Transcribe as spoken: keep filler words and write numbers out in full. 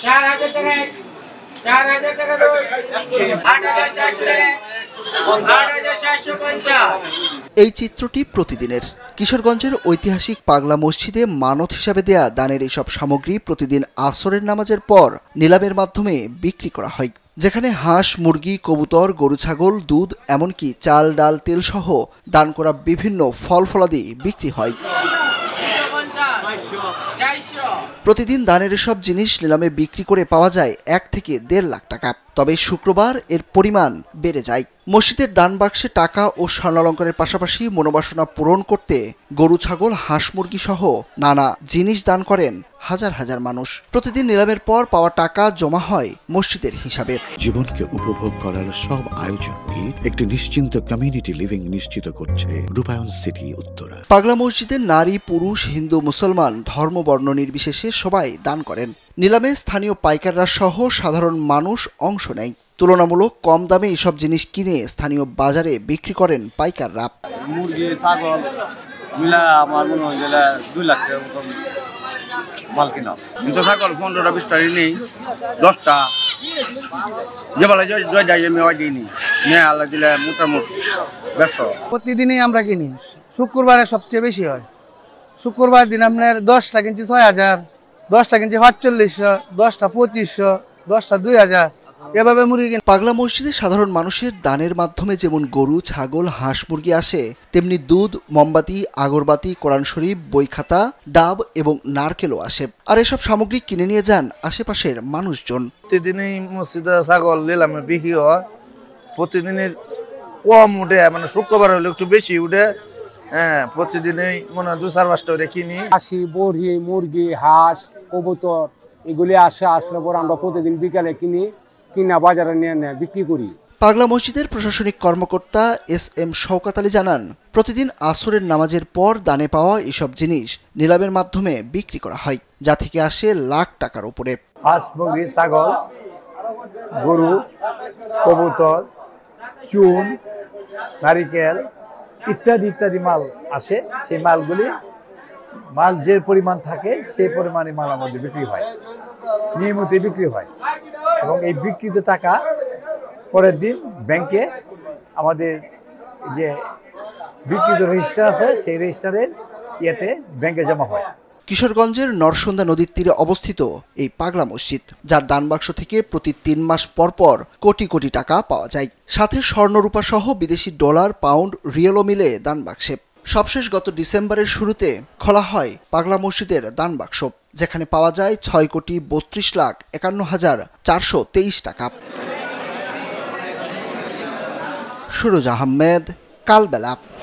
চার হাজার টাকা চার হাজার টাকা আট হাজার চারশো টাকা আট হাজার সাতশো পঞ্চাশ। এই চিত্রটি প্রতিদিনের। কিশোরগঞ্জের ঐতিহাসিক পাগলা মসজিদে মানত হিসাবে দেয়া দানের এসব সামগ্রী প্রতিদিন আসরের নামাজের পর নিলামের মাধ্যমে বিক্রি করা হয়, যেখানে হাঁস, মুরগি, কবুতর, গরু, ছাগল, দুধ, এমনকি চাল, ডাল, তেল সহ দান করা বিভিন্ন ফল ফলাদি বিক্রি হয়। প্রতিদিন দানের এসব জিনিস নিলামে বিক্রি করে পাওয়া যায় এক থেকে দেড় লাখ টাকা। তবে শুক্রবার এর পরিমাণ বেড়ে যায়। মসজিদের দান বাক্সে টাকা ও স্বর্ণালঙ্কারের পাশাপাশি মনোবাসনা পূরণ করতে গরু, ছাগল, হাঁস, মুরগি সহ নানা জিনিস দান করেন হাজার হাজার মানুষ। প্রতিদিন নিলামের পর পাওয়া টাকা জমা হয় মসজিদের হিসাবে। জীবনকে উপভোগ করার সব আয়োজনকে একটি নিশ্চিন্ত কমিউনিটি লিভিং নিশ্চিত করছে রূপায়ণ সিটি উত্তরা। পাগলা মসজিদের নারী, পুরুষ, হিন্দু, মুসলমান ধর্ম বর্ণ নির্বিশেষে সবাই দান করেন। নিলামে স্থানীয় পাইকাররা সহ সাধারণ মানুষ অংশ নেয়। তুলনামূলক কম দামে এসব জিনিস কিনে স্থানীয় বাজারে বিক্রি করেন পাইকাররা। মুরগি, ছাগল মিলা আমার মনে হয় গেলে দুই লাখ টাকার মতন মাল কিনা। কিন্তু ছাগল পনেরোটা বিশটা নেই, দশটা যে বলে জয় যাই আমি ওই দিইনি মেয়ে আল্লাহ দিলে মোটামুটি ব্যবসা। প্রতিদিনই আমরা কিনি, শুক্রবারে সবচেয়ে বেশি হয়। শুক্রবার দিন আপনার দশটা কিনছি ছয় হাজার, দশটা কিনছি সাতচল্লিশশো, দশটা পঁচিশশো, দশটা দুই হাজার, এভাবে মুরগি কিনে। পাগলা মসজিদে সাধারণ মানুষের দানের মাধ্যমে যেমন গরু, ছাগল, হাঁস, মুরগি আসে, তেমনি দুধ, মোমবাতি, আগরবাতি, কোরআন শরীফ, বই খাতা, ডাব এবং নারকেলও আসে। আর এসব সামগ্রী কিনে নিয়ে যান আশেপাশের মানুষজন। প্রতিদিনই মসজিদে ছাগল নিলামে বিক্রি হয়। প্রতিদিনের কম উঠে, মানে শুক্রবার হলে একটু বেশি উঠে। হ্যাঁ, প্রতিদিনই মনে হয় দু চার পাঁচটা করে কিনি। হাসি, বড়ি, মুরগি, হাঁস, কবুতর এগুলি আসে। আসলে পর আমরা প্রতিদিন বিকালে কিনি, কিনা বাজারে নিয়ে নিয়ে বিক্রি করি। পাগলা মসজিদের প্রশাসনিক কর্মকর্তা এস এম শওকত আলী জানান, প্রতিদিন আসরের নামাজের পর দানে পাওয়া এসব জিনিস নিলামের মাধ্যমে বিক্রি করা হয়, যা থেকে আসে লাখ টাকার উপরে। হাঁস, মুরগি, ছাগল, গরু, কবুতর, চুন, নারিকেল ইত্যাদি ইত্যাদি মাল আসে। সেই মালগুলি মাল যে পরিমাণ থাকে সেই পরিমাণে মাল আমাদের বিক্রি হয়, নিয়মিত বিক্রি হয়। এবং এই বিক্রিত টাকা পরের দিন ব্যাংকে আমাদের যে বিক্রিত রেজিস্টার আছে সেই রেজিস্টারের ইয়েতে ব্যাংকে জমা হয়। কিশোরগঞ্জের নরসুন্দা নদীর তীরে অবস্থিত এই পাগলা মসজিদ, যার দানবাক্স থেকে প্রতি তিন মাস পর পর কোটি কোটি টাকা পাওয়া যায়। সাথে স্বর্ণরূপা সহ বিদেশি ডলার, পাউন্ড, রিয়েলও মিলে দানবাক্সে। সবশেষ গত ডিসেম্বরের শুরুতে খোলা হয় পাগলা মসজিদের দানবাক্স, যেখানে পাওয়া যায় ছয় কোটি বত্রিশ লাখ একান্ন হাজার চারশো তেইশ টাকা। সুরজ আহমেদ, কালবেলা।